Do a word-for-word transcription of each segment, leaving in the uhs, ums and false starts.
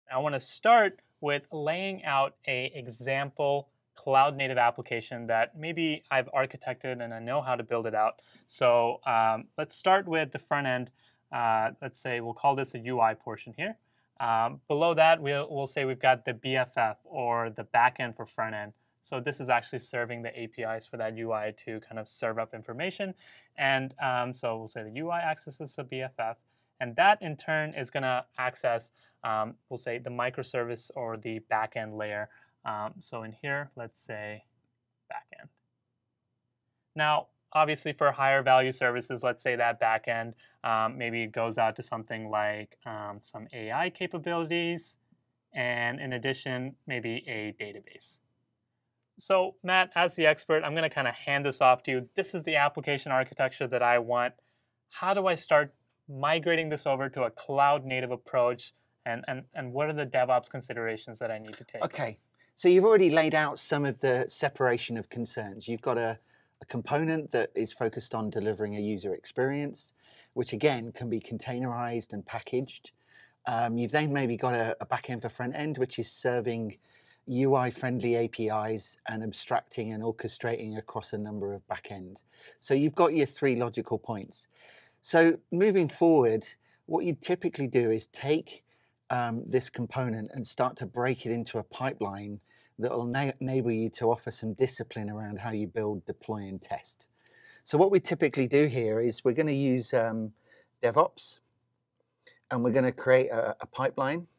I want to start with laying out a example cloud native application that maybe I've architected and I know how to build it out. So um, let's start with the front end. Uh, let's say we'll call this a U I portion here. Um, below that, we'll, we'll say we've got the B F F or the backend for front end. So this is actually serving the A P Is for that U I to kind of serve up information. And um, so we'll say the U I accesses the B F F. And that, in turn, is going to access, um, we'll say, the microservice or the backend layer. Um, so in here, let's say backend. Now, obviously, for higher value services, let's say that backend, um, maybe it goes out to something like um, some A I capabilities, and in addition, maybe a database. So Matt, as the expert, I'm going to kind of hand this off to you. This is the application architecture that I want. How do I start migrating this over to a cloud native approach, and, and, and what are the DevOps considerations that I need to take? Okay, so you've already laid out some of the separation of concerns. You've got a, a component that is focused on delivering a user experience, which again can be containerized and packaged. Um, you've then maybe got a, a backend for front end, which is serving U I-friendly A P Is and abstracting and orchestrating across a number of backend. So you've got your three logical points. So moving forward, what you typically do is take um, this component and start to break it into a pipeline that will enable you to offer some discipline around how you build, deploy, and test. So what we typically do here is we're going to use um, DevOps, and we're going to create a, a pipeline.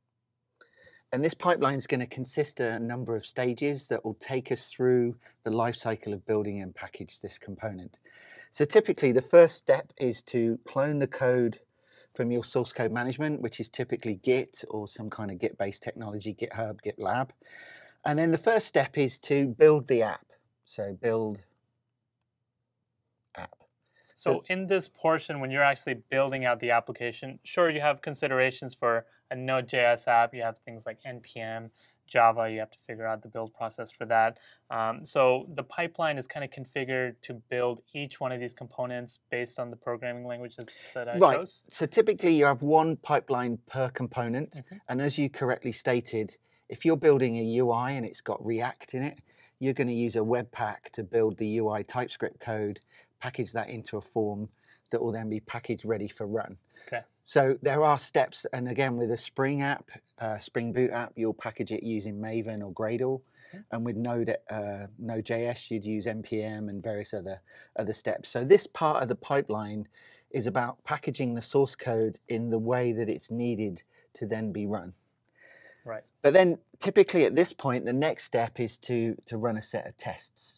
And this pipeline is going to consist of a number of stages that will take us through the life cycle of building and package this component. So typically the first step is to clone the code from your source code management, which is typically Git or some kind of Git-based technology, GitHub, GitLab. And then the first step is to build the app. So build app. So, So in this portion, when you're actually building out the application, sure, you have considerations for a node dot J S app. You have things like N P M, Java. You have to figure out the build process for that. Um, so the pipeline is kind of configured to build each one of these components based on the programming language that I right. chose. So typically you have one pipeline per component. Mm-hmm. And as you correctly stated, if you're building a U I and it's got React in it, you're going to use a Webpack to build the U I TypeScript code, package that into a form that will then be packaged ready for run. Okay. So there are steps, and again, with a Spring app, uh, Spring Boot app, you'll package it using Maven or Gradle, okay. And with Node, uh, node dot J S, you'd use N P M and various other other steps. So this part of the pipeline is about packaging the source code in the way that it's needed to then be run. Right. But then typically at this point, the next step is to to run a set of tests.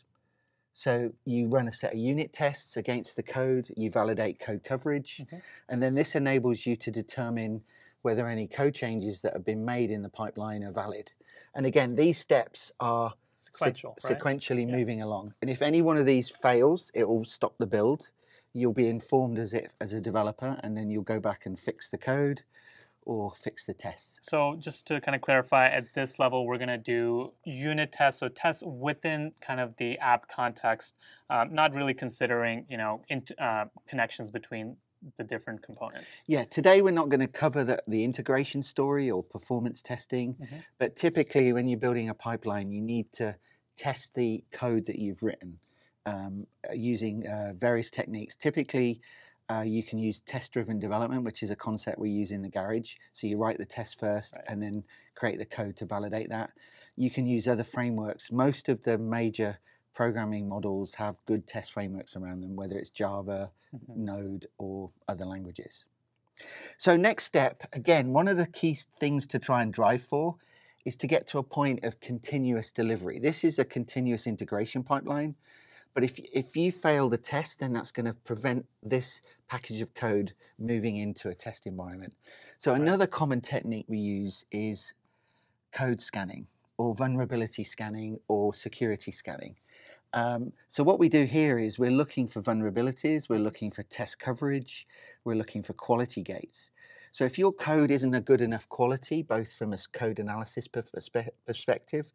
So you run a set of unit tests against the code, you validate code coverage, mm-hmm. And then this enables you to determine whether any code changes that have been made in the pipeline are valid. And again, these steps are sequential, se- right? sequentially Yeah. moving along. And if any one of these fails, it will stop the build. You'll be informed as, it, as a developer, and then you'll go back and fix the code or fix the tests. So just to kind of clarify, at this level, we're going to do unit tests, so tests within kind of the app context, um, not really considering, you know, int- uh, connections between the different components. Yeah, today we're not going to cover the, the integration story or performance testing, mm-hmm. But typically when you're building a pipeline, you need to test the code that you've written um, using uh, various techniques. Typically, Uh, you can use test-driven development, which is a concept we use in the garage. So you write the test first, right, and then create the code to validate that. You can use other frameworks. Most of the major programming models have good test frameworks around them, whether it's Java, mm-hmm. Node, or other languages. So next step, again, one of the key things to try and drive for is to get to a point of continuous delivery. This is a continuous integration pipeline. But if, if you fail the test, then that's going to prevent this package of code moving into a test environment. So right. Another common technique we use is code scanning or vulnerability scanning or security scanning. Um, so what we do here is we're looking for vulnerabilities, we're looking for test coverage, we're looking for quality gates. So if your code isn't a good enough quality, both from a code analysis perspe- perspective,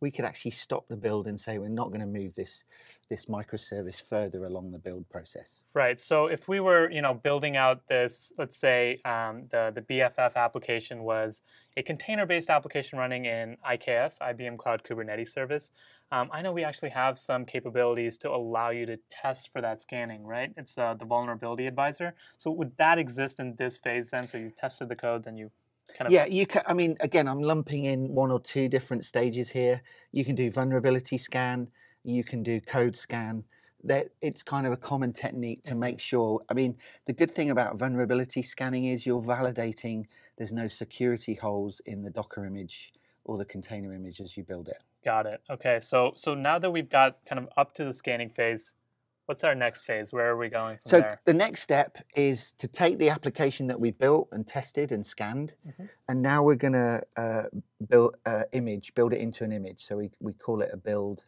we could actually stop the build and say we're not going to move this this microservice further along the build process. Right. So if we were, you know, building out this, let's say um, the the B F F application was a container-based application running in I K S, I B M Cloud Kubernetes Service. Um, I know we actually have some capabilities to allow you to test for that scanning, right? It's uh, the vulnerability advisor. So would that exist in this phase then? So you tested the code, then you kind of Yeah, you can. I mean, again, I'm lumping in one or two different stages here. You can do vulnerability scan. You can do code scan. That it's kind of a common technique to make sure. I mean, the good thing about vulnerability scanning is you're validating there's no security holes in the Docker image or the container image as you build it. Got it. Okay, so so now that we've got kind of up to the scanning phase, what's our next phase? Where are we going from so there? The next step is to take the application that we built and tested and scanned, mm-hmm. and now we're going to uh, build an uh, image, build it into an image. So we, we call it a build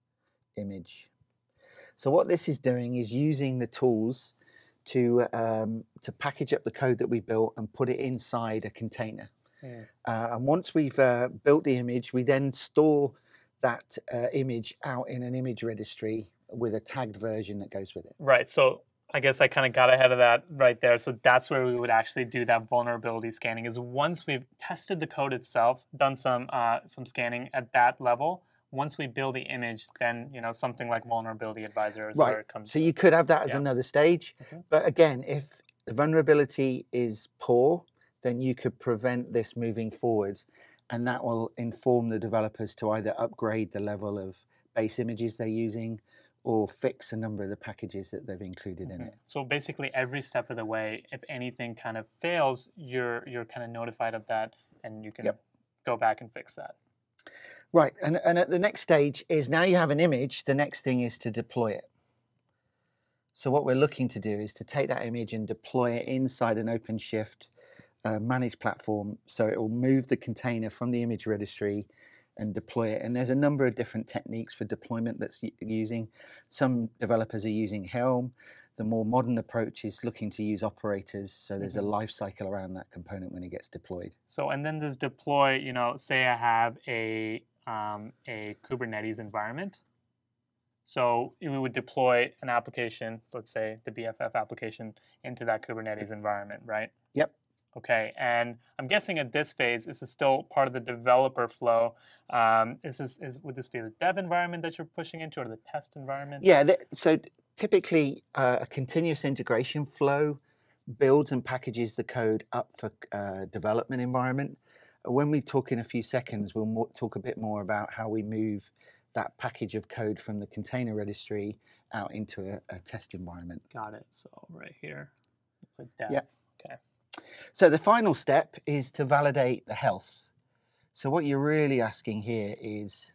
image. So what this is doing is using the tools to um, to package up the code that we built and put it inside a container. Yeah. Uh, and once we've uh, built the image, we then store that uh, image out in an image registry with a tagged version that goes with it. Right. So I guess I kind of got ahead of that right there. So that's where we would actually do that vulnerability scanning. Is once we've tested the code itself, done some uh, some scanning at that level. Once we build the image, then you know something like vulnerability advisor is right. where it comes. So you could have that as yeah. another stage, mm-hmm. but again, if the vulnerability is poor, then you could prevent this moving forward, and that will inform the developers to either upgrade the level of base images they're using, or fix a number of the packages that they've included mm-hmm. in it. So basically, every step of the way, if anything kind of fails, you're you're kind of notified of that, and you can yep. go back and fix that. Right, and, and at the next stage is now you have an image, the next thing is to deploy it. So what we're looking to do is to take that image and deploy it inside an OpenShift uh, managed platform, so it will move the container from the image registry and deploy it. And there's a number of different techniques for deployment that's using. Some developers are using Helm. The more modern approach is looking to use operators, so there's mm-hmm. a life cycle around that component when it gets deployed. So, and then this deploy, you know, say I have a Um, a Kubernetes environment. So we would deploy an application, let's say the B F F application, into that Kubernetes environment, right? Yep. Okay, and I'm guessing at this phase, this is still part of the developer flow. Um, is this, is, would this be the dev environment that you're pushing into, or the test environment? Yeah, the, so typically uh, a continuous integration flow builds and packages the code up for uh, development environment. When we talk in a few seconds, we'll more, talk a bit more about how we move that package of code from the container registry out into a, a test environment. Got it. So right here, put dev. Yeah. Okay. So the final step is to validate the health. So what you're really asking here is,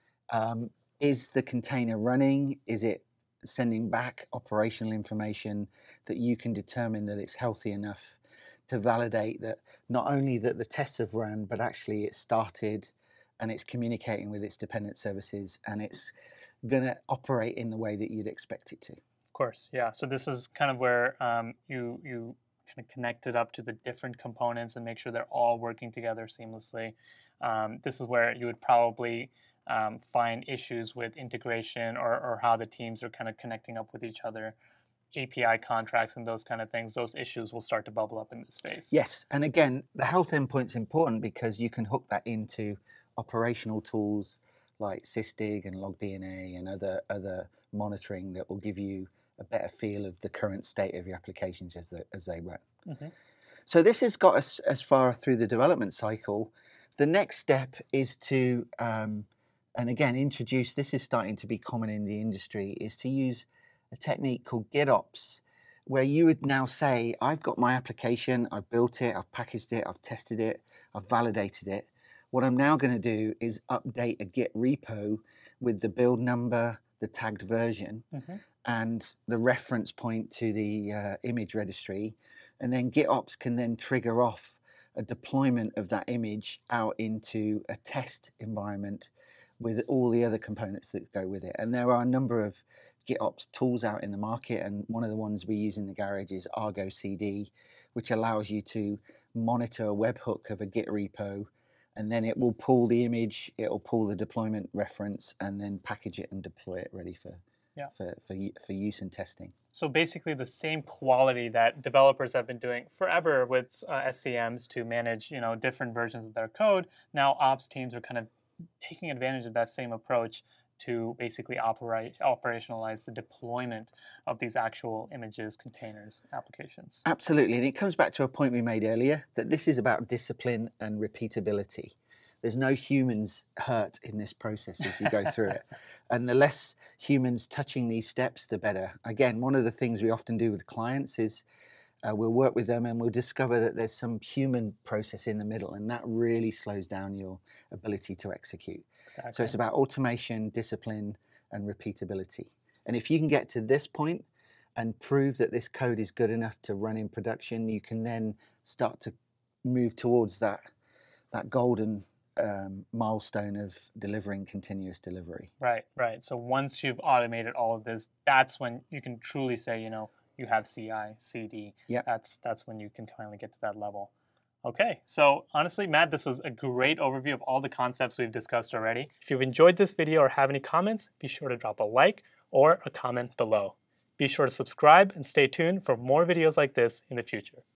um, is the container running? Is it sending back operational information that you can determine that it's healthy enough to validate that not only that the tests have run, but actually it started and it's communicating with its dependent services and it's going to operate in the way that you'd expect it to. Of course, yeah. So this is kind of where um, you you kind of connect it up to the different components and make sure they're all working together seamlessly. Um, this is where you would probably um, find issues with integration or, or how the teams are kind of connecting up with each other. A P I contracts and those kind of things, those issues will start to bubble up in this phase. Yes, and again, the health endpoint's important because you can hook that into operational tools like Sysdig and LogDNA and other other monitoring that will give you a better feel of the current state of your applications as they, as they run. Mm-hmm. So this has got us as far through the development cycle. The next step is to, um, and again, introduce, this is starting to be common in the industry, is to use a technique called GitOps, where you would now say, I've got my application, I've built it, I've packaged it, I've tested it, I've validated it. What I'm now going to do is update a Git repo with the build number, the tagged version, mm-hmm. and the reference point to the uh, image registry. And then GitOps can then trigger off a deployment of that image out into a test environment with all the other components that go with it. And there are a number of GitOps tools out in the market, and one of the ones we use in the garage is Argo C D, which allows you to monitor a webhook of a Git repo and then it will pull the image, it will pull the deployment reference, and then package it and deploy it ready for, yeah. for, for, for use and testing. So basically the same quality that developers have been doing forever with uh, S C Ms to manage, you know, different versions of their code. Now ops teams are kind of taking advantage of that same approach to basically operate, operationalize the deployment of these actual images, containers, applications. Absolutely, and it comes back to a point we made earlier, that this is about discipline and repeatability. There's no humans hurt in this process as you go through it. And the less humans touching these steps, the better. Again, one of the things we often do with clients is uh, we'll work with them and we'll discover that there's some human process in the middle, and that really slows down your ability to execute. Exactly. So it's about automation, discipline, and repeatability. And if you can get to this point and prove that this code is good enough to run in production, you can then start to move towards that, that golden um, milestone of delivering continuous delivery. Right, right. So once you've automated all of this, that's when you can truly say, you know, you have C I, C D. Yeah. That's, that's when you can finally get to that level. Okay, so honestly, Matt, this was a great overview of all the concepts we've discussed already. If you've enjoyed this video or have any comments, be sure to drop a like or a comment below. Be sure to subscribe and stay tuned for more videos like this in the future.